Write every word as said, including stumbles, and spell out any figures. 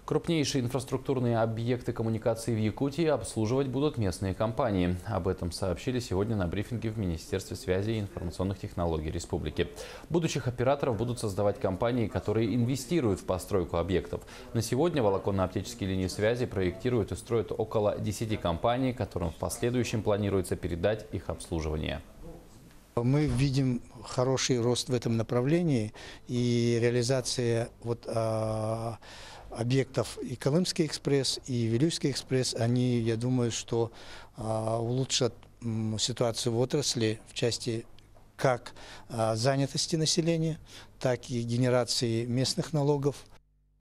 Крупнейшие инфраструктурные объекты коммуникации в Якутии обслуживать будут местные компании. Об этом сообщили сегодня на брифинге в Министерстве связи и информационных технологий республики. Будущих операторов будут создавать компании, которые инвестируют в постройку объектов. На сегодня волоконно-оптические линии связи проектируют и строят около десяти компаний, которым в последующем планируется передать их обслуживание. Мы видим хороший рост в этом направлении, и реализация вот, а, объектов и Колымский экспресс, и Вилюйский экспресс, они, я думаю, что а, улучшат м, ситуацию в отрасли в части как а, занятости населения, так и генерации местных налогов.